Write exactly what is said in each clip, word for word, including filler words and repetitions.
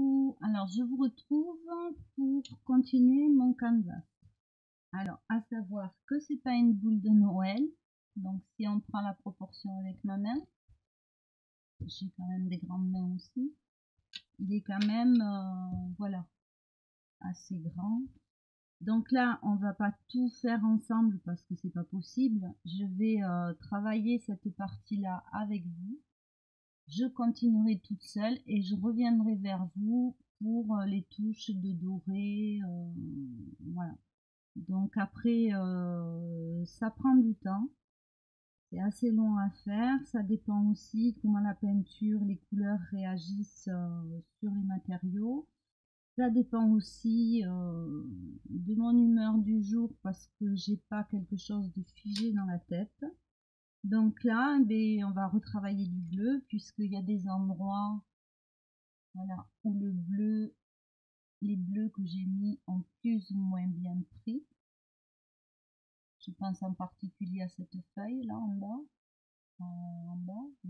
Coucou, alors je vous retrouve pour continuer mon canvas. Alors, à savoir que c'est pas une boule de Noël, donc si on prend la proportion avec ma main, j'ai quand même des grandes mains aussi, il est quand même, euh, voilà, assez grand. Donc là, on va pas tout faire ensemble parce que c'est pas possible. Je vais euh, travailler cette partie-là avec vous. Je continuerai toute seule et je reviendrai vers vous pour les touches de doré. Euh, voilà. Donc après, euh, ça prend du temps. C'est assez long à faire. Ça dépend aussi comment la peinture, les couleurs réagissent euh, sur les matériaux. Ça dépend aussi euh, de mon humeur du jour parce que j'ai pas quelque chose de figé dans la tête. Donc là, ben, on va retravailler du bleu puisqu'il y a des endroits, voilà, où le bleu, les bleus que j'ai mis ont plus ou moins bien pris. Je pense en particulier à cette feuille là en bas. En bas. Oui.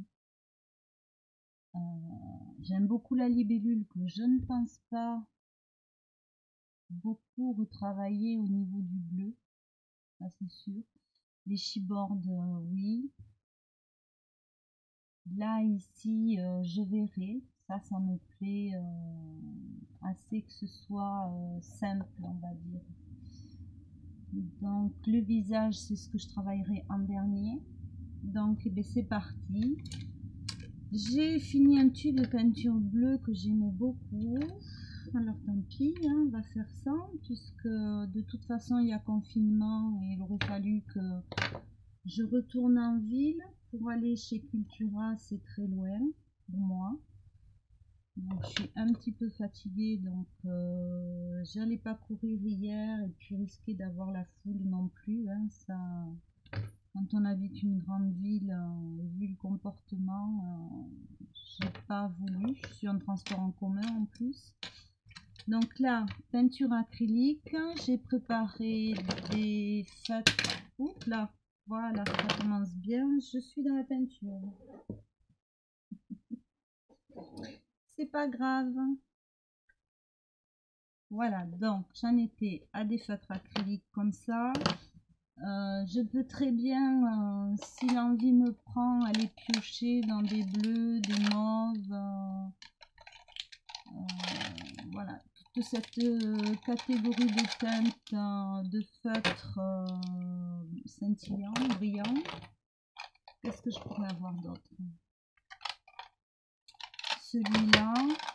Euh, J'aime beaucoup la libellule que je ne pense pas beaucoup retravailler au niveau du bleu, ça c'est sûr. Les chibordes, euh, oui. Là ici, euh, je verrai. Ça, ça me plaît euh, assez que ce soit euh, simple, on va dire. Donc le visage, c'est ce que je travaillerai en dernier. Donc eh c'est parti. J'ai fini un tube de peinture bleue que j'aimais beaucoup. Alors tant pis, hein, on va faire ça, puisque de toute façon il y a confinement et il aurait fallu que je retourne en ville. Pour aller chez Cultura, c'est très loin pour moi. Donc je suis un petit peu fatiguée, donc euh, j'allais pas courir hier et puis risquer d'avoir la foule non plus. Hein, ça, quand on habite une grande ville, euh, vu le comportement, euh, j'ai pas voulu. Je suis en transport en commun en plus. Donc là, peinture acrylique, j'ai préparé des feutres. Oups là, voilà, ça commence bien. Je suis dans la peinture. C'est pas grave. Voilà, donc j'en étais à des feutres acryliques comme ça. Euh, je peux très bien, euh, si l'envie me prend, aller piocher dans des bleus, des mauves. Euh, euh, voilà, toute cette euh, catégorie de teintes, euh, de feutres euh, scintillants, brillants. Qu'est-ce que je pourrais avoir d'autre? Celui-là,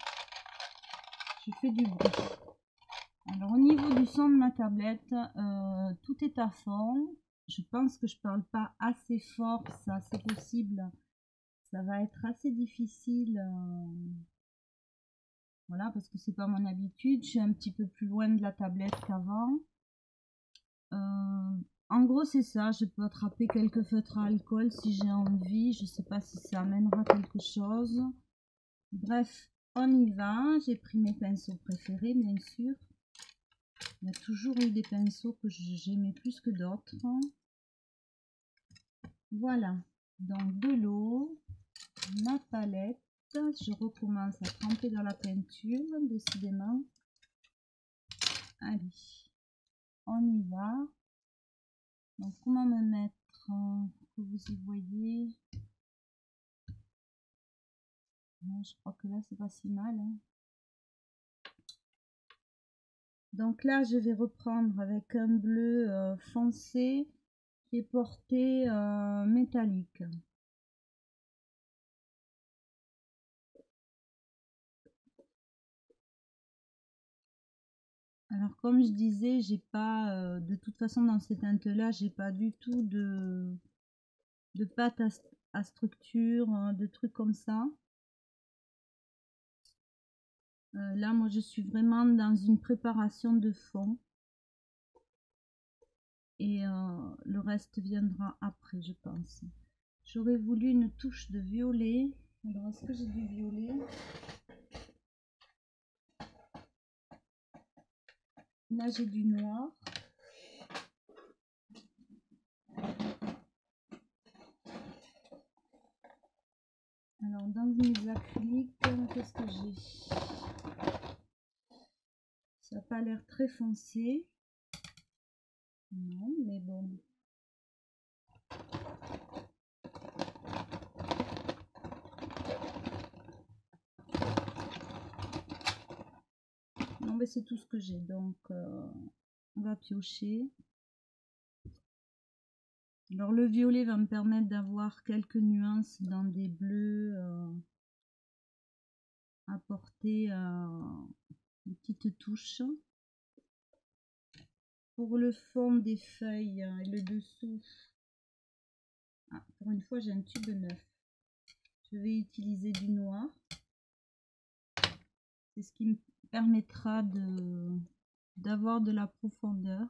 je fais du bruit. Alors au niveau du son de ma tablette, euh, tout est à fond. Je pense que je parle pas assez fort, ça c'est possible. Ça va être assez difficile. Euh, voilà, parce que c'est pas mon habitude. Je suis un petit peu plus loin de la tablette qu'avant. Euh, en gros c'est ça, je peux attraper quelques feutres à alcool si j'ai envie. Je sais pas si ça amènera quelque chose. Bref, on y va. J'ai pris mes pinceaux préférés bien sûr. Il y a toujours eu des pinceaux que j'aimais plus que d'autres. Voilà, donc de l'eau, ma palette. Je recommence à tremper dans la peinture, décidément. Allez, on y va. Donc comment me mettre pour que vous y voyez. Non, je crois que là c'est pas si mal. Hein. Donc là je vais reprendre avec un bleu euh, foncé qui est porté euh, métallique. Alors comme je disais, j'ai pas euh, de toute façon dans ces teintes là, j'ai pas du tout de de pâte à, à structure, hein, de trucs comme ça. Euh, là moi je suis vraiment dans une préparation de fond. Et euh, le reste viendra après, je pense. J'aurais voulu une touche de violet. Alors, est-ce que j'ai du violet? Là, j'ai du noir. Alors, dans mes acryliques, qu'est-ce que j'ai? pas l'air très foncé. Non, mais bon. Non, mais c'est tout ce que j'ai, donc euh, on va piocher. Alors le violet va me permettre d'avoir quelques nuances dans des bleus, euh, apporter euh, des petites touches. Pour le fond des feuilles et le dessous, ah, pour une fois j'ai un tube neuf. Je vais utiliser du noir. C'est ce qui me permettra de d'avoir de la profondeur.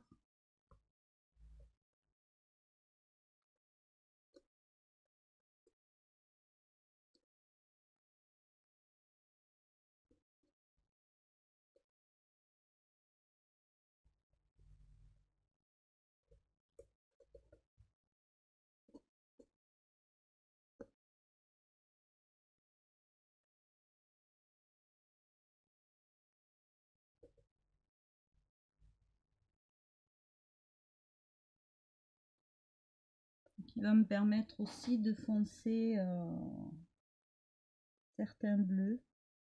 Qui va me permettre aussi de foncer euh, certains bleus.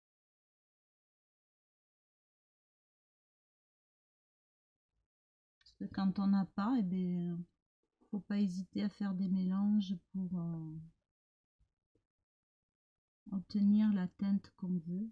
Parce que quand on n'a pas, eh bien, faut pas hésiter à faire des mélanges pour euh, obtenir la teinte qu'on veut.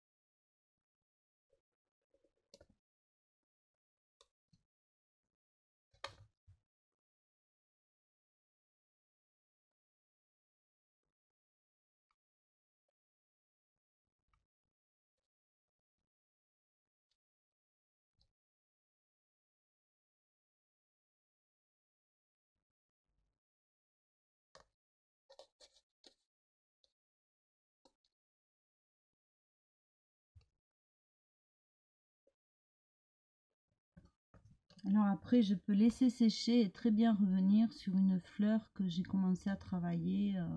Alors après, je peux laisser sécher et très bien revenir sur une fleur que j'ai commencé à travailler. Euh,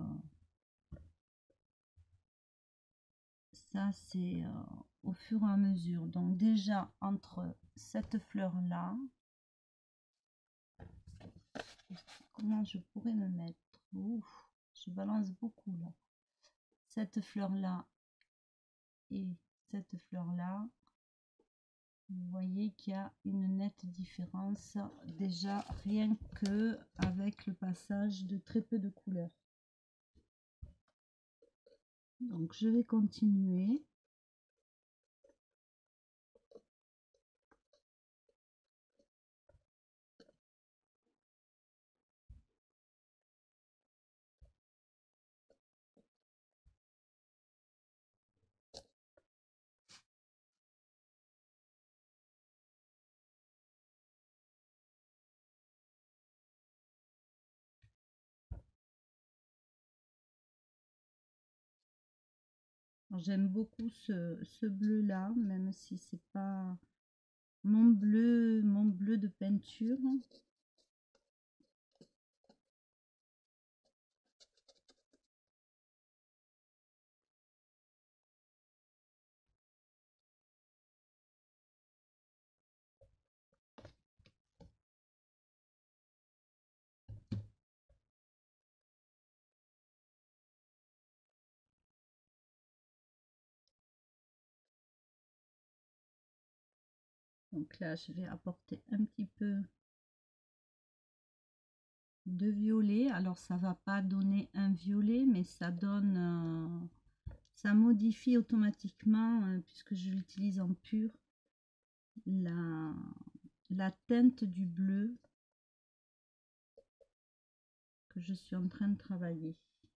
ça, c'est euh, au fur et à mesure. Donc déjà, entre cette fleur-là, comment je pourrais me mettre? Ouf, je balance beaucoup là. Cette fleur-là et cette fleur-là. Vous voyez qu'il y a une nette différence déjà rien que avec le passage de très peu de couleurs. Donc je vais continuer. J'aime beaucoup ce, ce bleu là, même si c'est pas mon bleu, mon bleu de peinture. Donc là, je vais apporter un petit peu de violet. Alors ça va pas donner un violet, mais ça donne, euh, ça modifie automatiquement, euh, puisque je l'utilise en pur, la, la teinte du bleu que je suis en train de travailler.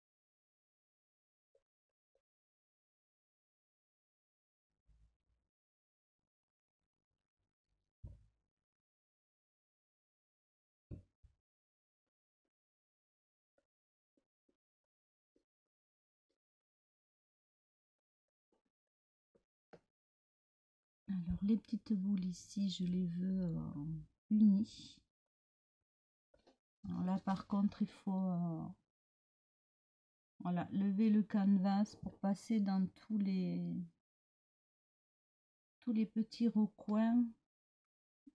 Alors les petites boules ici, je les veux euh, unies. Alors là par contre, il faut euh, voilà, lever le canvas pour passer dans tous les tous les petits recoins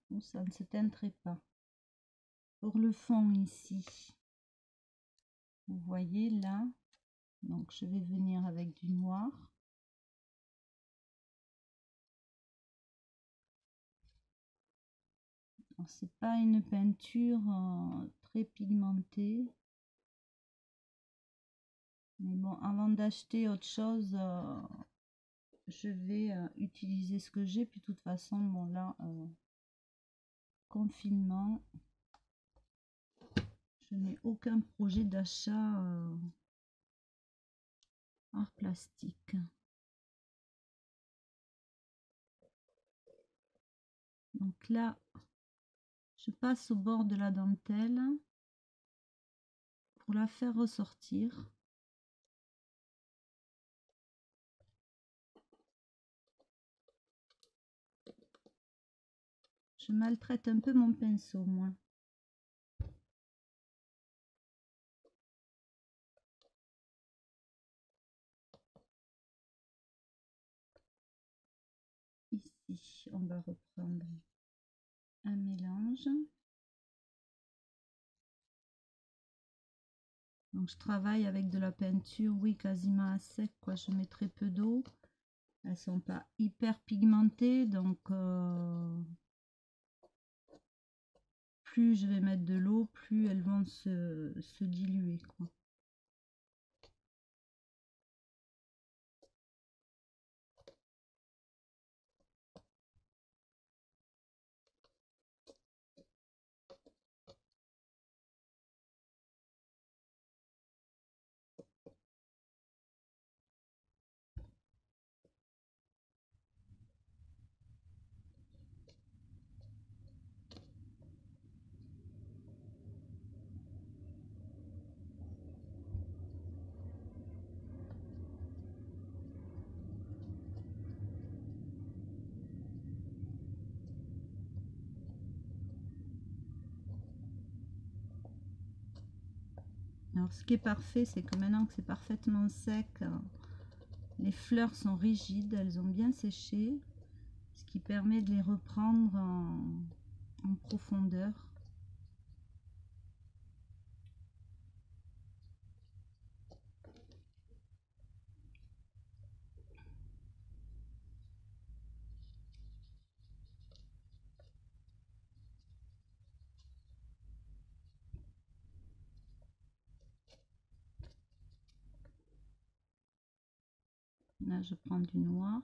où ça ne se teinterait pas. Pour le fond ici, vous voyez là, donc je vais venir avec du noir. C'est pas une peinture euh, très pigmentée. Mais bon, avant d'acheter autre chose, euh, je vais euh, utiliser ce que j'ai. Puis de toute façon, bon là, euh, confinement, je n'ai aucun projet d'achat euh, art plastique. Donc là, je passe au bord de la dentelle pour la faire ressortir. Je maltraite un peu mon pinceau, moi. Ici, on va reprendre un mélange. Donc je travaille avec de la peinture, oui, quasiment à sec, quoi. Je mets très peu d'eau. Elles sont pas hyper pigmentées, donc euh, plus je vais mettre de l'eau, plus elles vont se, se diluer, quoi. Alors ce qui est parfait, c'est que maintenant que c'est parfaitement sec, les fleurs sont rigides, elles ont bien séché, ce qui permet de les reprendre en, en profondeur. Là, je prends du noir.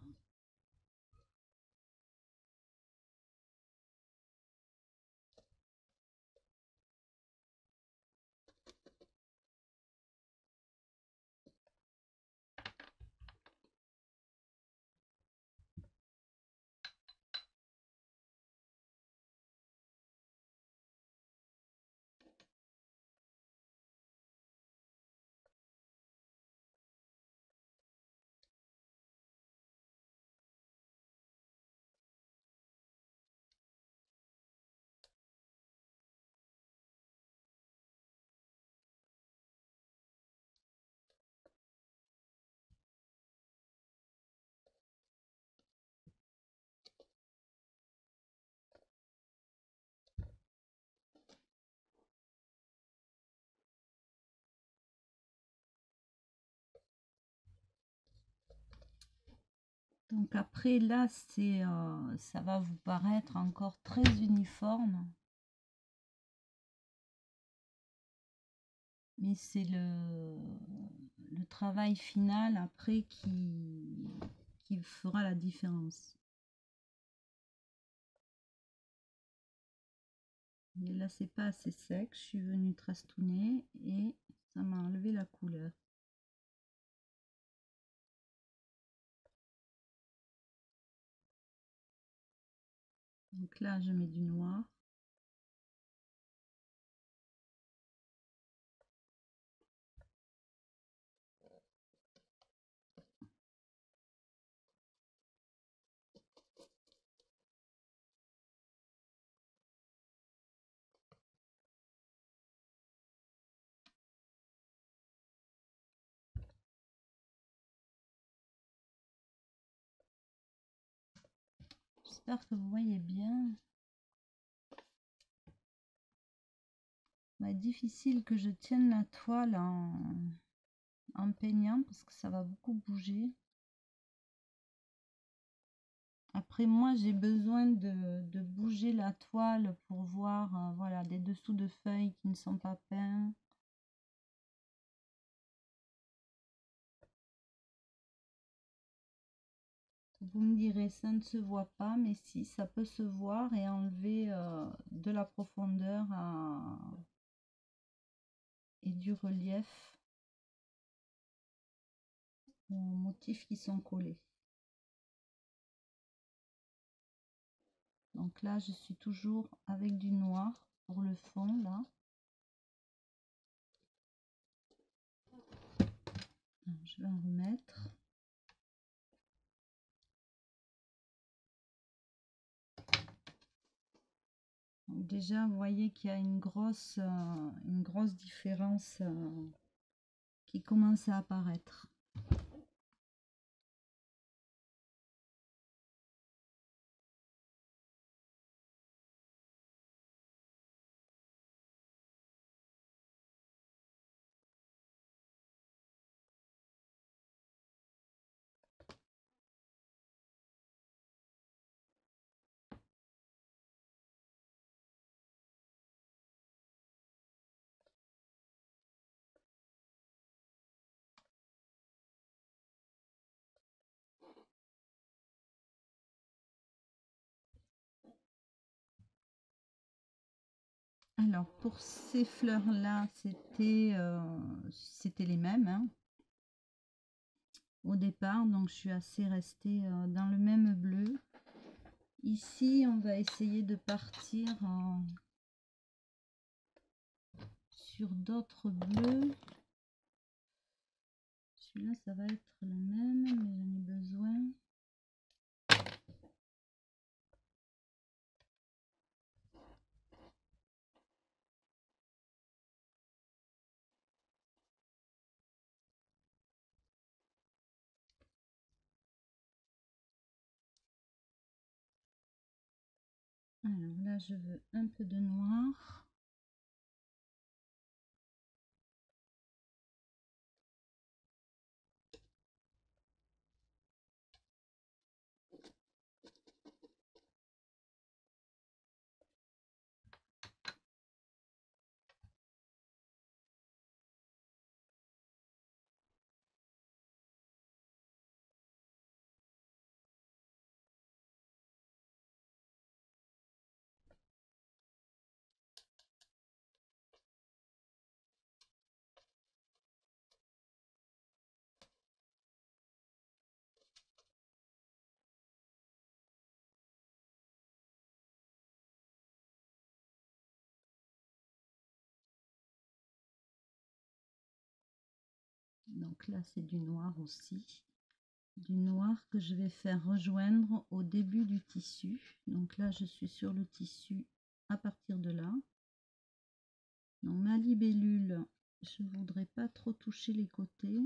Donc après là, c'est euh, ça va vous paraître encore très uniforme. Mais c'est le, le travail final après qui, qui fera la différence. Et là, c'est pas assez sec. Je suis venue trastouner et ça m'a enlevé la couleur. Donc là, je mets du noir. J'espère que vous voyez bien. va être difficile que je tienne la toile en, en peignant parce que ça va beaucoup bouger. Après, moi, j'ai besoin de, de bouger la toile pour voir euh, voilà, des dessous de feuilles qui ne sont pas peints. Vous me direz, ça ne se voit pas, mais si, ça peut se voir et enlever euh, de la profondeur à... et du relief aux motifs qui sont collés. Donc là, je suis toujours avec du noir pour le fond, là. Alors, je vais en remettre. Donc déjà, vous voyez qu'il y a une grosse, euh, une grosse différence euh, qui commence à apparaître. Alors, pour ces fleurs-là, c'était euh, c'était les mêmes hein, au départ. Donc, je suis assez restée euh, dans le même bleu. Ici, on va essayer de partir euh, sur d'autres bleus. Celui-là, ça va être le même, mais j'en ai besoin. Alors là, je veux un peu de noir. Donc là, c'est du noir aussi. Du noir que je vais faire rejoindre au début du tissu. Donc là, je suis sur le tissu à partir de là. Dans ma libellule, je ne voudrais pas trop toucher les côtés.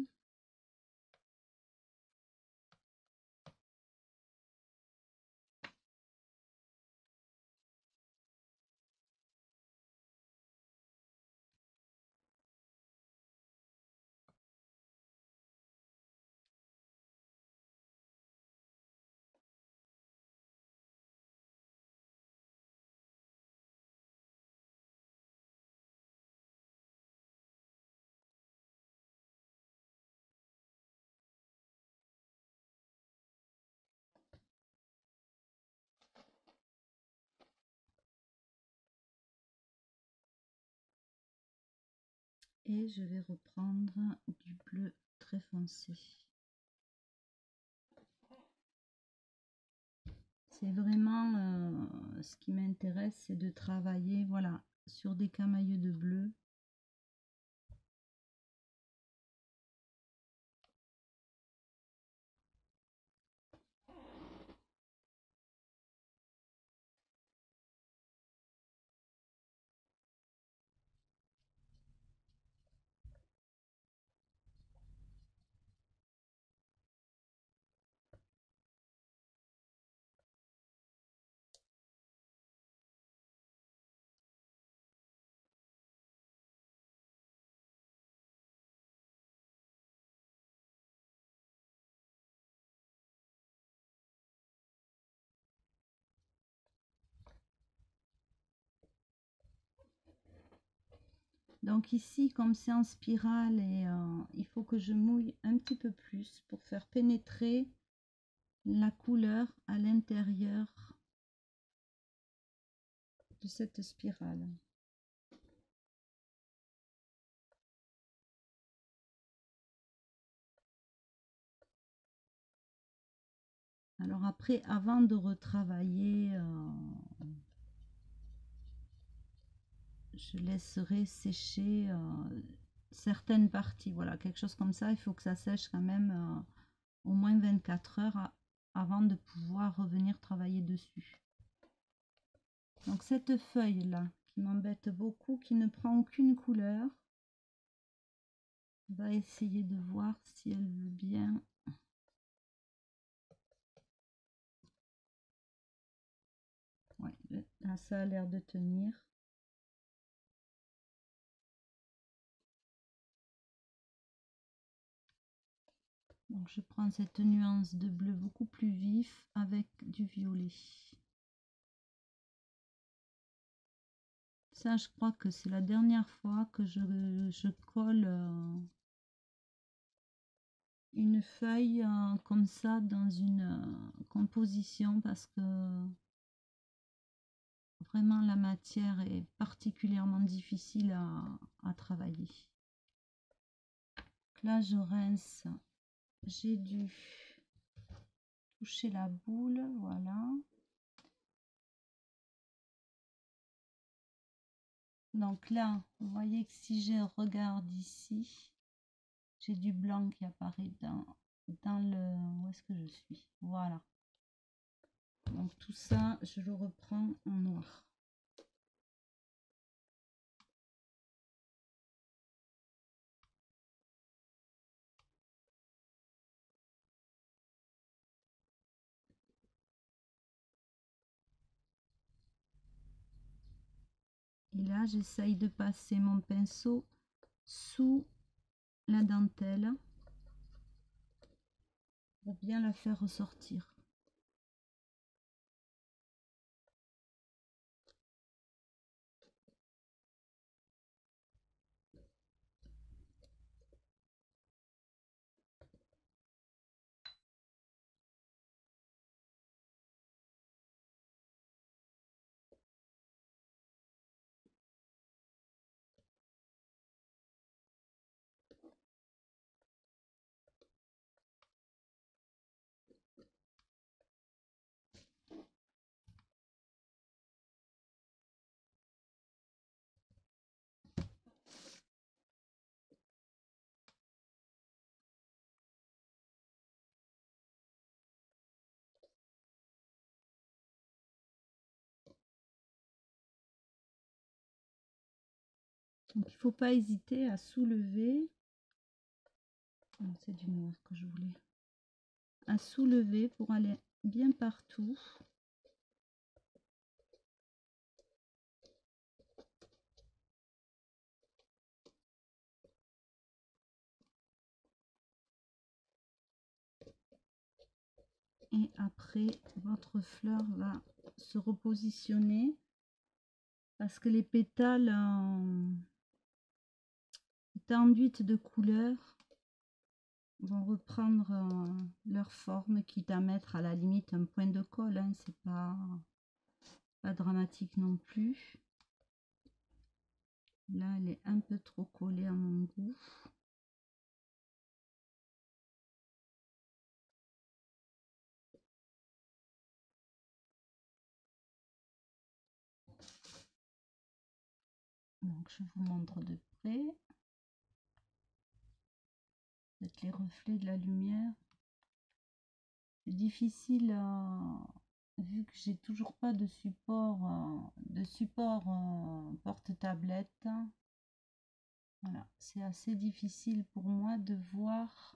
Et je vais reprendre du bleu très foncé. C'est vraiment euh, ce qui m'intéresse, c'est de travailler voilà, sur des camailleux de bleu. Donc ici, comme c'est en spirale, et euh, il faut que je mouille un petit peu plus pour faire pénétrer la couleur à l'intérieur de cette spirale. Alors après, avant de retravailler, euh, je laisserai sécher euh, certaines parties. Voilà, quelque chose comme ça. Il faut que ça sèche quand même euh, au moins vingt-quatre heures à, avant de pouvoir revenir travailler dessus. Donc cette feuille là qui m'embête beaucoup, qui ne prend aucune couleur, on va essayer de voir si elle veut bien. Ouais, là ça a l'air de tenir. Donc je prends cette nuance de bleu beaucoup plus vif avec du violet. Ça, je crois que c'est la dernière fois que je, je colle euh, une feuille euh, comme ça dans une euh, composition parce que vraiment la matière est particulièrement difficile à, à travailler. Donc là, je rince. J'ai dû toucher la boule, voilà. Donc là, vous voyez que si je regarde ici, j'ai du blanc qui apparaît dans, dans le... Où est-ce que je suis? Voilà. Donc tout ça, je le reprends en noir. Et là, j'essaye de passer mon pinceau sous la dentelle pour bien la faire ressortir. Donc il ne faut pas hésiter à soulever. C'est du noir que je voulais. À soulever pour aller bien partout. Et après, votre fleur va se repositionner parce que les pétales en enduites de couleur vont reprendre euh, leur forme, quitte à mettre à la limite un point de colle, hein, c'est pas, pas dramatique non plus. Là, elle est un peu trop collée à mon goût. Donc, je vous montre de près. Peut-être les reflets de la lumière. C'est difficile à... Vu que j'ai toujours pas de support, euh, de support euh, porte-tablette. Voilà, c'est assez difficile pour moi de voir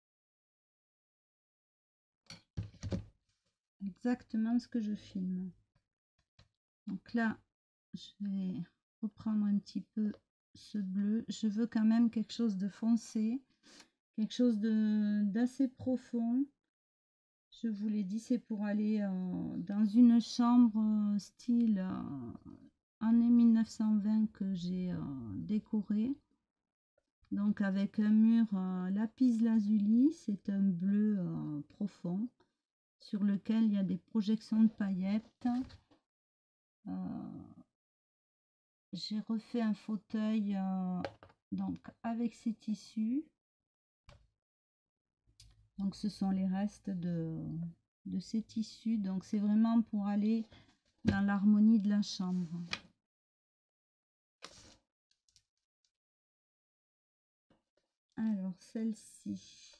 exactement ce que je filme. Donc là, je vais reprendre un petit peu ce bleu. Je veux quand même quelque chose de foncé, quelque chose de d'assez profond. Je vous l'ai dit, c'est pour aller euh, dans une chambre euh, style euh, année mille neuf cent vingt que j'ai euh, décoré. Donc avec un mur euh, lapis lazuli, c'est un bleu euh, profond sur lequel il y a des projections de paillettes. Euh, j'ai refait un fauteuil euh, donc avec ces tissus. Donc ce sont les restes de, de ces tissus. Donc c'est vraiment pour aller dans l'harmonie de la chambre. Alors celle-ci.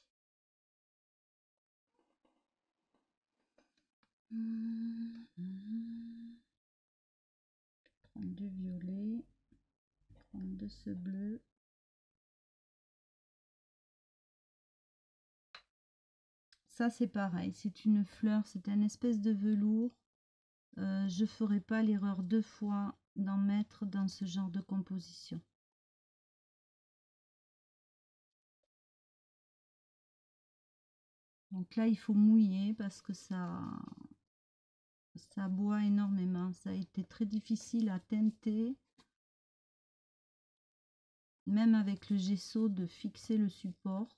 Prendre du violet, prendre de ce bleu. Ça c'est pareil, c'est une fleur, c'est un espèce de velours. Euh, je ferai pas l'erreur deux fois d'en mettre dans ce genre de composition. Donc là il faut mouiller parce que ça, ça boit énormément. Ça a été très difficile à teinter. Même avec le gesso, de fixer le support.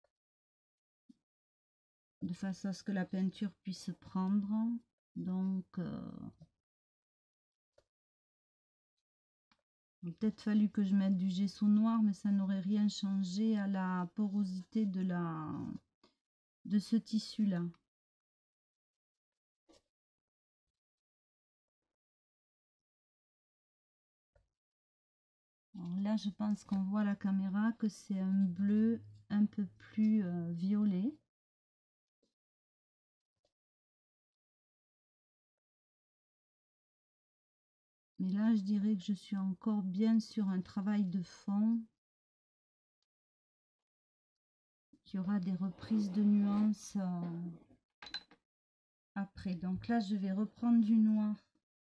De façon à ce que la peinture puisse prendre. Donc, euh, il a peut-être fallu que je mette du gesso noir, mais ça n'aurait rien changé à la porosité de, la, de ce tissu-là. Là, je pense qu'on voit à la caméra que c'est un bleu un peu plus euh, violet. Mais là, je dirais que je suis encore bien sur un travail de fond. Il y aura des reprises de nuances euh, après. Donc là, je vais reprendre du noir.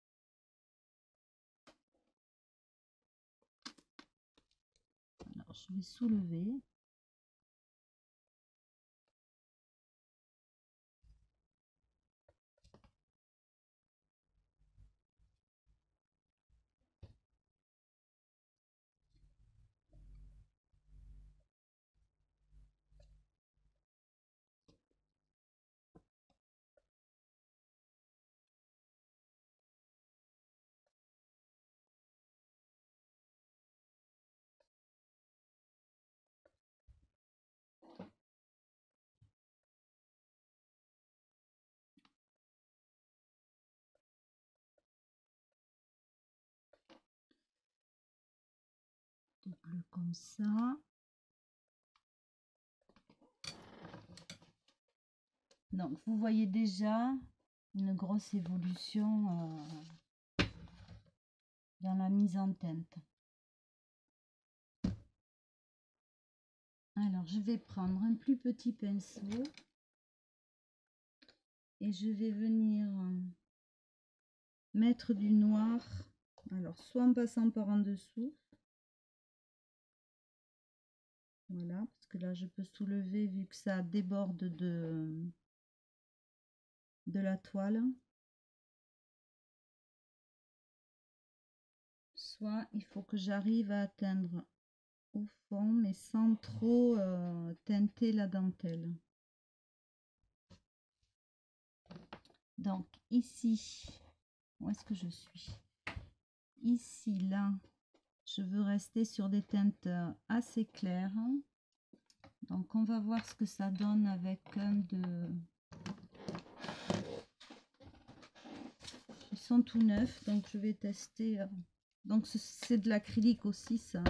Alors, je vais soulever. De bleu comme ça. Donc, vous voyez déjà une grosse évolution euh, dans la mise en teinte. Alors, je vais prendre un plus petit pinceau et je vais venir mettre du noir. Alors, soit en passant par en dessous. Voilà, parce que là, je peux soulever vu que ça déborde de, de la toile. Soit il faut que j'arrive à atteindre au fond, mais sans trop euh, teinter la dentelle. Donc ici, où est-ce que je suis? Ici, là, je veux rester sur des teintes assez claires. Donc on va voir ce que ça donne avec un de... Ils sont tout neufs, donc je vais tester. Donc c'est de l'acrylique aussi, ça.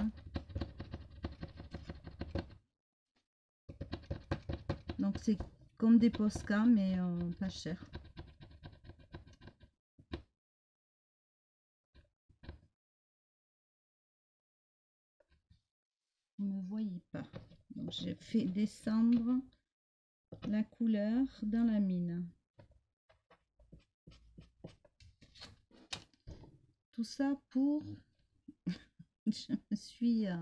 Donc c'est comme des Posca, mais euh, pas cher. Vous ne voyez pas. Donc j'ai fait descendre la couleur dans la mine. Tout ça pour... je me suis... Euh...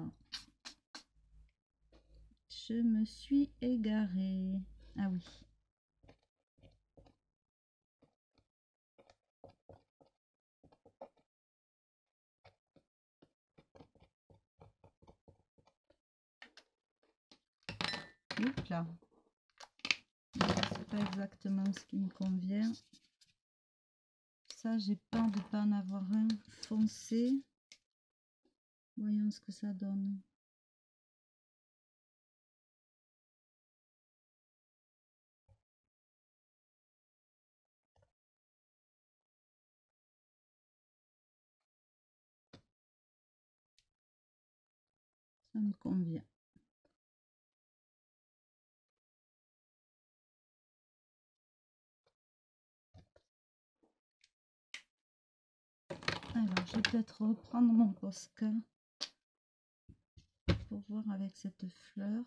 Je me suis égarée. Ah oui. là. C'est pas exactement ce qui me convient. Ça, j'ai peur de pas en avoir un foncé. Voyons ce que ça donne. Ça me convient. Alors, je vais peut-être reprendre mon Posca pour voir avec cette fleur.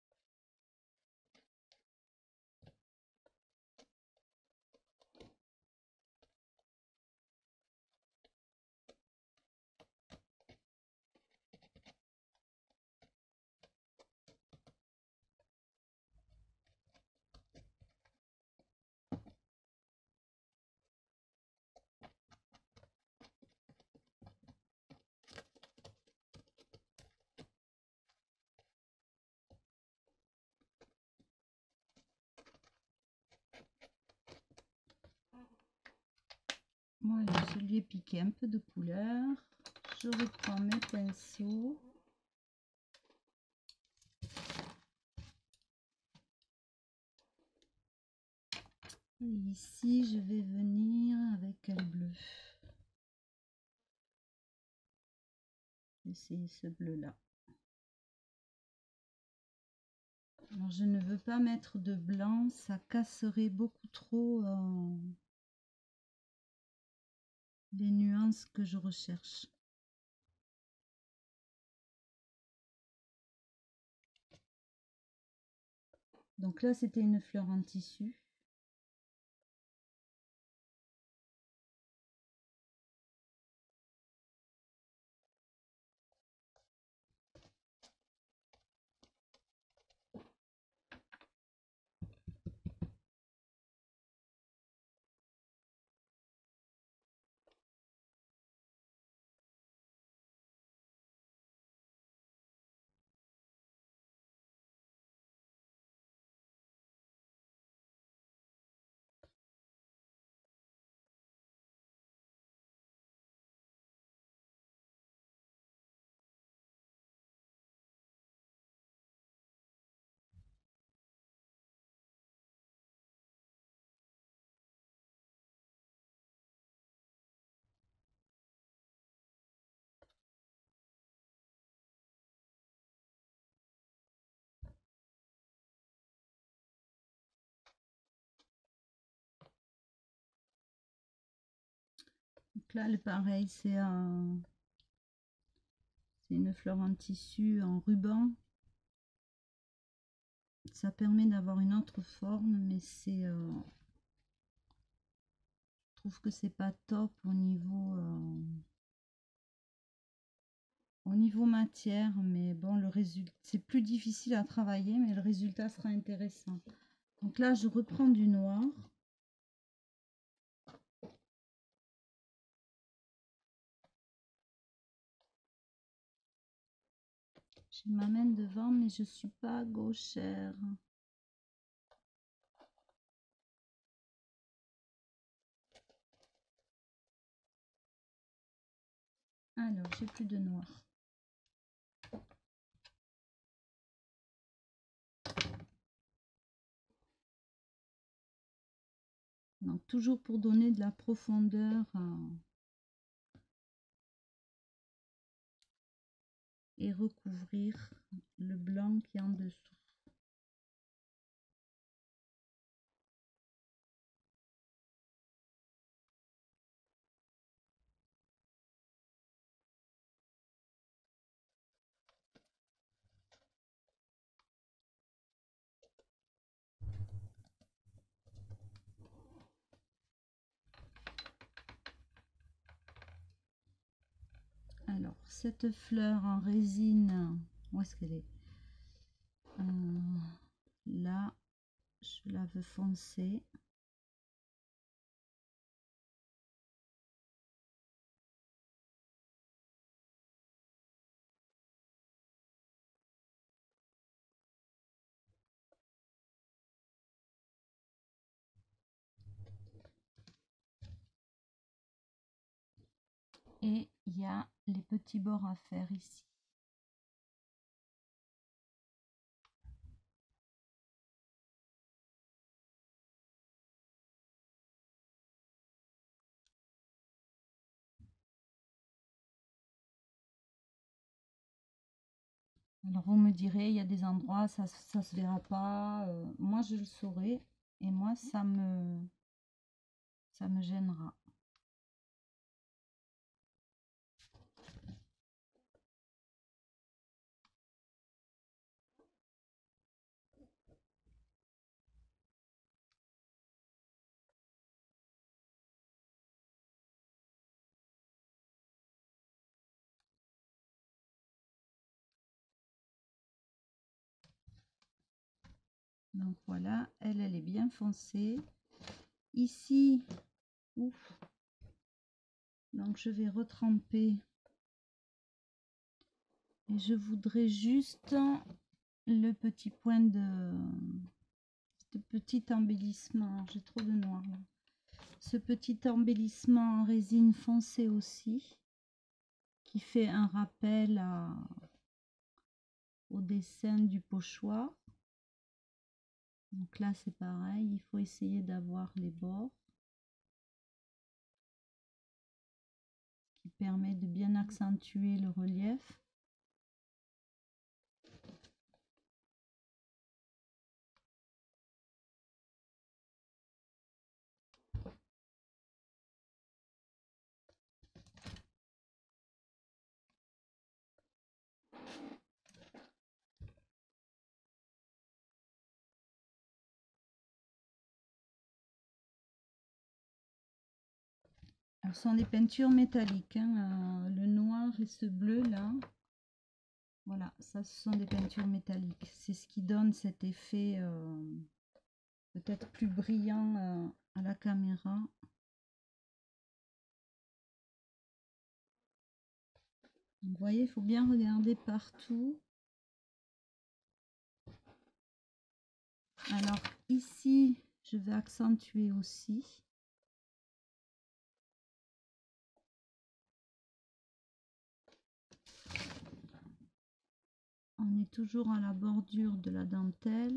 Voilà, je lui ai piqué un peu de couleur. Je reprends mes pinceaux. Et ici, je vais venir avec quel bleu? Essayer ce bleu-là. Alors, je ne veux pas mettre de blanc, ça casserait beaucoup trop euh, les nuances que je recherche. Donc là, c'était une fleur en tissu. Donc là, le pareil, c'est un... c'est une fleur en tissu, en ruban. Ça permet d'avoir une autre forme, mais c'est... Euh... je trouve que c'est pas top au niveau... Euh... au niveau matière, mais bon, le résultat, c'est plus difficile à travailler, mais le résultat sera intéressant. Donc là, je reprends du noir. J'ai ma main devant, mais je suis pas gauchère. Alors, j'ai plus de noir. Donc, toujours pour donner de la profondeur euh, et recouvrir le blanc qui est en dessous. Alors, cette fleur en résine, où est-ce qu'elle est, euh, là, je la veux foncer. Et il y a les petits bords à faire ici. Alors vous me direz, il y a des endroits, ça ça se verra pas. Euh, moi je le saurai et moi ça me ça me gênera. Donc voilà, elle, elle est bien foncée. Ici, ouf, donc je vais retremper. Et je voudrais juste le petit point de, de petit embellissement. J'ai trop de noir là. Ce petit embellissement en résine foncée aussi, qui fait un rappel à, au dessin du pochoir. Donc là c'est pareil, il faut essayer d'avoir les bords, ce qui permet de bien accentuer le relief. Alors, ce sont des peintures métalliques, hein, euh, le noir et ce bleu là. Voilà, ça ce sont des peintures métalliques. C'est ce qui donne cet effet euh, peut-être plus brillant euh, à la caméra. Vous voyez, il faut bien regarder partout. Alors ici, je vais accentuer aussi. On est toujours à la bordure de la dentelle.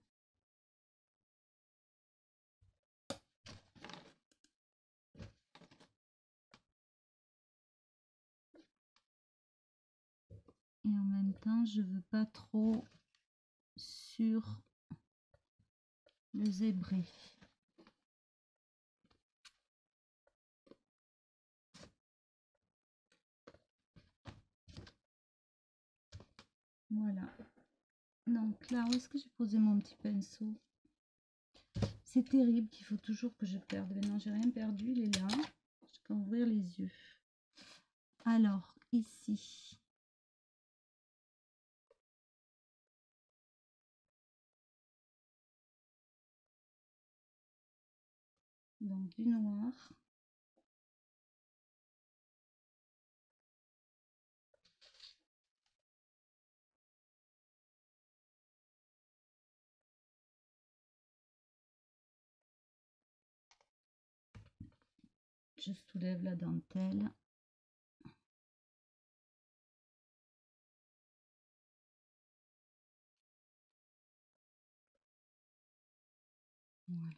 Et en même temps, je veux pas trop sur le zébré. Voilà. Donc là, où est-ce que j'ai posé mon petit pinceau? C'est terrible qu'il faut toujours que je perde. Mais non, j'ai rien perdu, il est là. Je peux ouvrir les yeux. Alors, ici. Donc, du noir. Je soulève la dentelle. Voilà.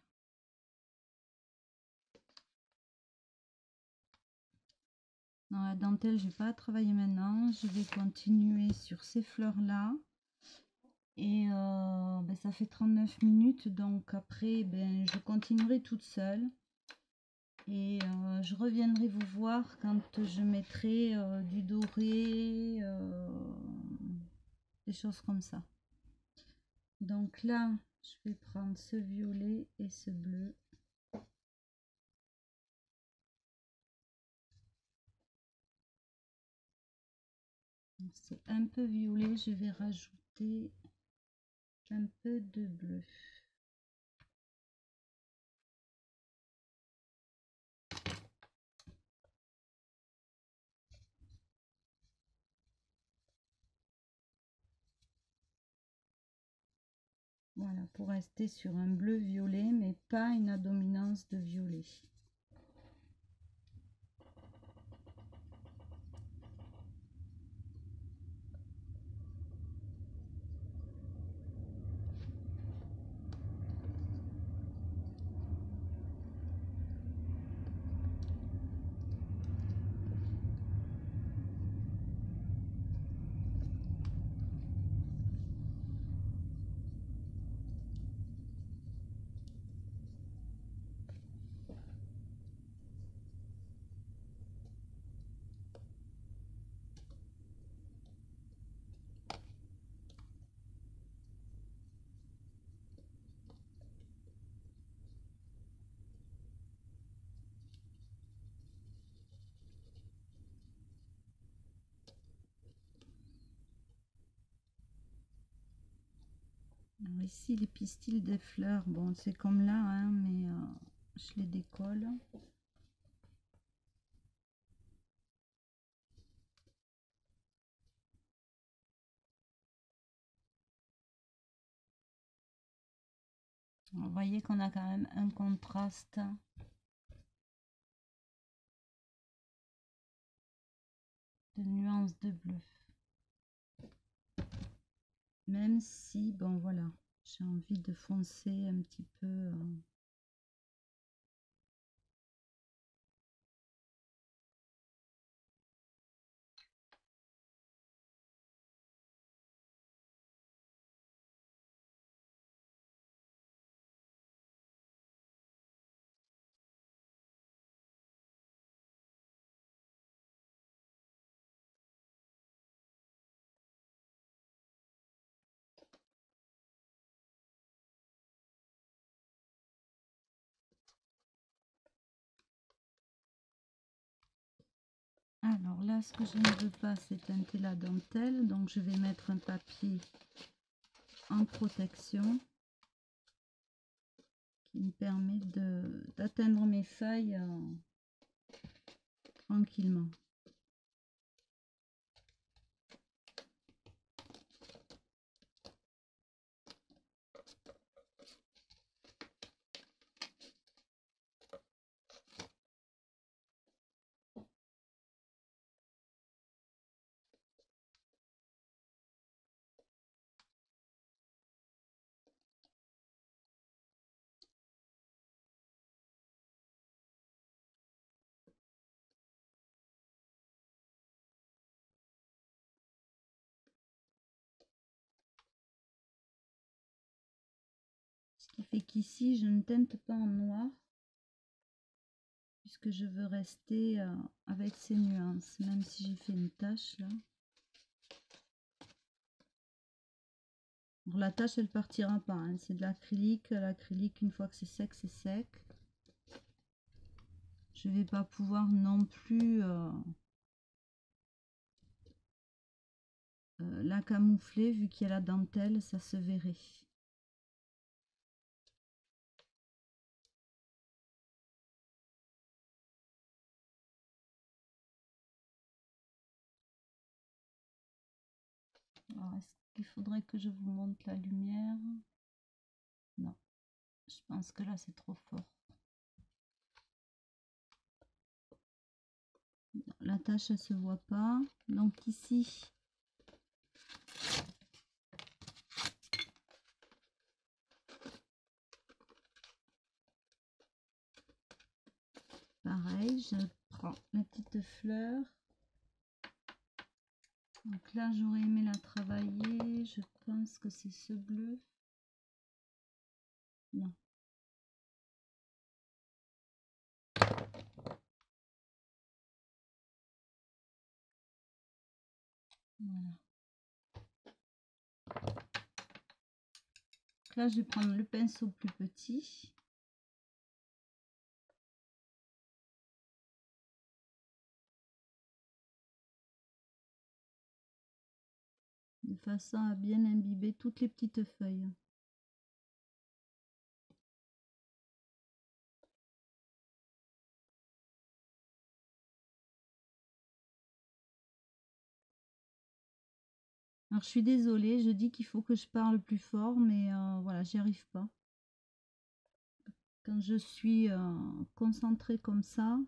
Dans la dentelle, je ne vais pas travailler maintenant. Je vais continuer sur ces fleurs-là. Et euh, ben, ça fait trente-neuf minutes. Donc après, ben, je continuerai toute seule. Et euh, je reviendrai vous voir quand je mettrai euh, du doré, euh, des choses comme ça. Donc là, je vais prendre ce violet et ce bleu. C'est un peu violet, je vais rajouter un peu de bleu. Voilà, pour rester sur un bleu violet, mais pas une dominance de violet. ici les pistils des fleurs, bon c'est comme là, hein, mais euh, je les décolle. Vous voyez qu'on a quand même un contraste de nuances de bleu. Même si, bon voilà, j'ai envie de foncer un petit peu. Euh, Alors là, ce que je ne veux pas, c'est teinter la dentelle. Donc, je vais mettre un papier en protection qui me permet d'atteindre mes feuilles euh, tranquillement. Ce qui fait qu'ici, je ne teinte pas en noir, puisque je veux rester euh, avec ces nuances, même si j'ai fait une tache là. Alors, la tache, elle partira pas, hein. C'est de l'acrylique. L'acrylique, une fois que c'est sec, c'est sec. Je vais pas pouvoir non plus euh, euh, la camoufler, vu qu'il y a la dentelle, ça se verrait. Alors, est-ce qu'il faudrait que je vous montre la lumière? Non, je pense que là c'est trop fort. Non, la tache elle se voit pas. Donc ici, pareil, je prends la petite fleur. Donc là j'aurais aimé la travailler. Je pense que c'est ce bleu. Non. Voilà. Donc là je vais prendre le pinceau plus petit. De façon à bien imbiber toutes les petites feuilles. Alors je suis désolée, je dis qu'il faut que je parle plus fort, mais euh, voilà, j'y arrive pas. Quand je suis euh, concentrée comme ça,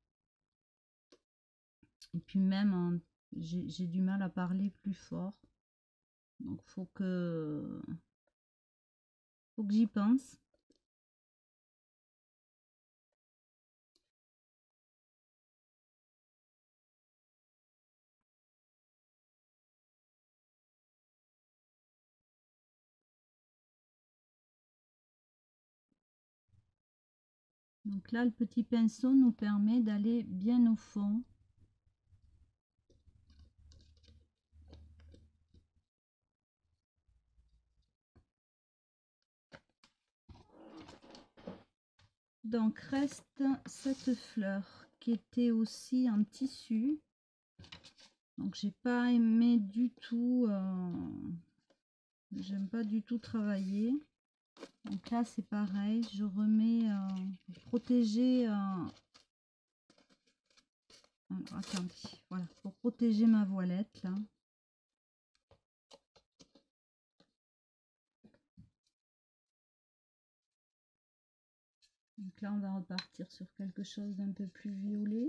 et puis même hein, j'ai du mal à parler plus fort. Donc faut que faut que j'y pense. Donc là, le petit pinceau nous permet d'aller bien au fond. Donc reste cette fleur qui était aussi en tissu. Donc j'ai pas aimé du tout euh, J'aime pas du tout travailler. Donc là c'est pareil, je remets euh, pour protéger euh... Alors, attendez, voilà, pour protéger ma voilette là. Donc là on va repartir sur quelque chose d'un peu plus violet.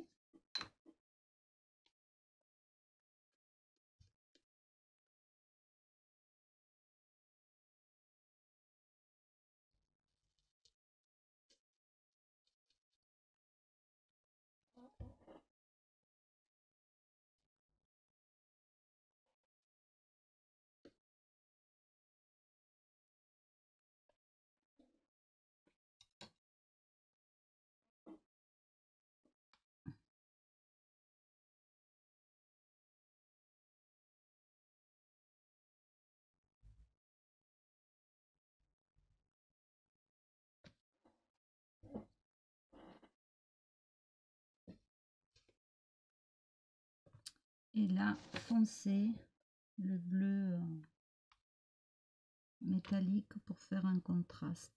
Et là, foncé, le bleu euh, métallique pour faire un contraste.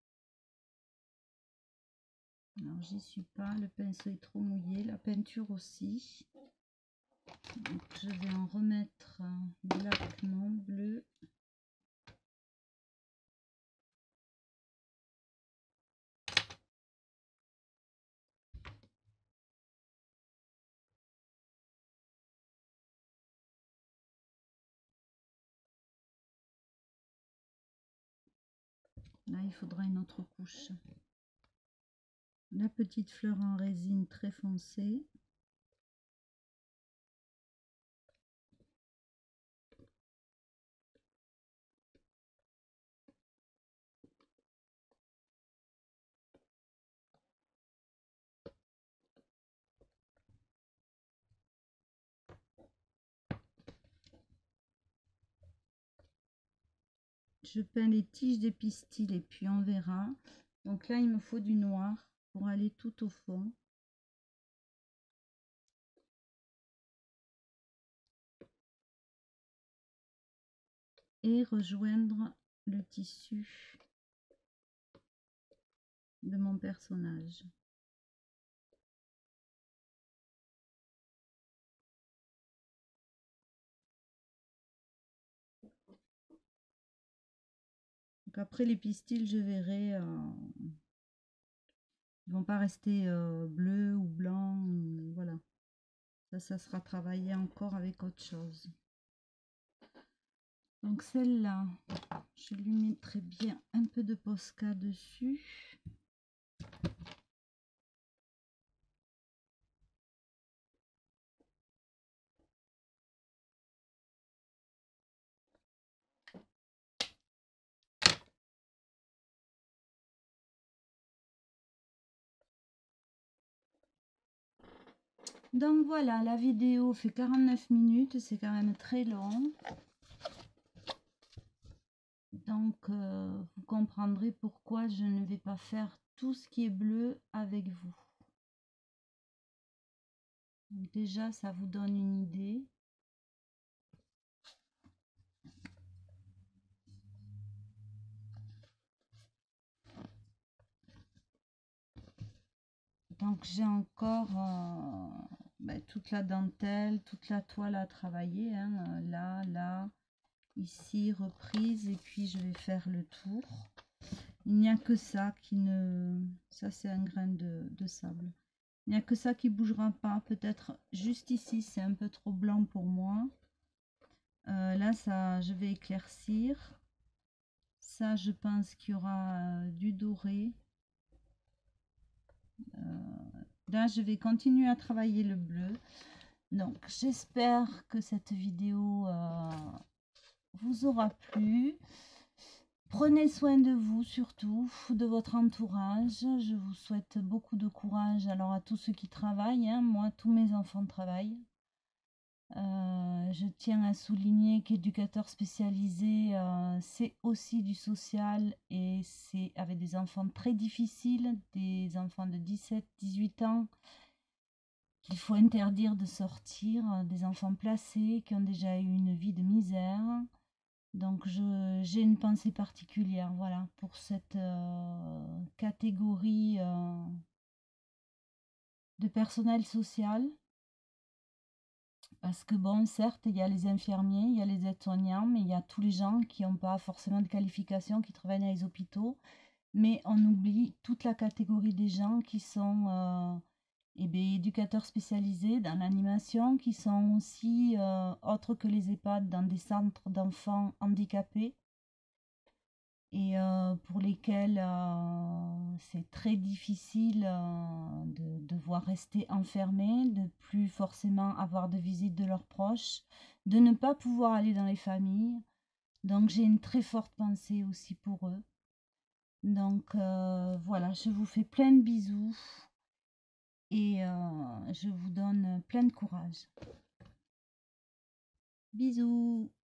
Alors, j'y suis pas, le pinceau est trop mouillé, la peinture aussi. Donc, je vais en remettre euh, black, non, bleu. Là, il faudra une autre couche. La petite fleur en résine très foncée. Je peins les tiges des pistils et puis on verra. Donc là, il me faut du noir pour aller tout au fond. Et rejoindre le tissu de mon personnage. Donc après les pistils, je verrai, euh, ils vont pas rester euh, bleus ou blancs, ou, voilà. Ça, ça sera travaillé encore avec autre chose. Donc celle-là, je lui mettrai bien un peu de Posca dessus. Donc voilà, la vidéo fait quarante-neuf minutes, c'est quand même très long. Donc euh, vous comprendrez pourquoi je ne vais pas faire tout ce qui est bleu avec vous. Donc déjà, ça vous donne une idée. Donc j'ai encore euh, ben, toute la dentelle, toute la toile à travailler, hein, là, là, ici, reprise, et puis je vais faire le tour. Il n'y a que ça qui ne... Ça c'est un grain de, de sable. Il n'y a que ça qui bougera pas, peut-être juste ici, c'est un peu trop blanc pour moi. Euh, là, ça, je vais éclaircir. Ça, je pense qu'il y aura euh, du doré. Euh, là, je vais continuer à travailler le bleu. Donc, j'espère que cette vidéo euh, vous aura plu. Prenez soin de vous, surtout de votre entourage. Je vous souhaite beaucoup de courage. Alors, à tous ceux qui travaillent, hein, moi, tous mes enfants travaillent. Euh, je tiens à souligner qu'éducateur spécialisé, euh, c'est aussi du social et c'est avec des enfants très difficiles, des enfants de dix-sept à dix-huit ans qu'il faut interdire de sortir, des enfants placés qui ont déjà eu une vie de misère. Donc j'ai une pensée particulière, voilà, pour cette euh, catégorie euh, de personnel social. Parce que bon, certes, il y a les infirmiers, il y a les aides-soignants, mais il y a tous les gens qui n'ont pas forcément de qualification, qui travaillent dans les hôpitaux. Mais on oublie toute la catégorie des gens qui sont euh, eh bien, éducateurs spécialisés dans l'animation, qui sont aussi, euh, autres que les EHPAD, dans des centres d'enfants handicapés et euh, pour lesquels euh, c'est très difficile euh, de devoir rester enfermés, de plus forcément avoir de visite de leurs proches, de ne pas pouvoir aller dans les familles. Donc j'ai une très forte pensée aussi pour eux. Donc euh, voilà, je vous fais plein de bisous et euh, je vous donne plein de courage. Bisous.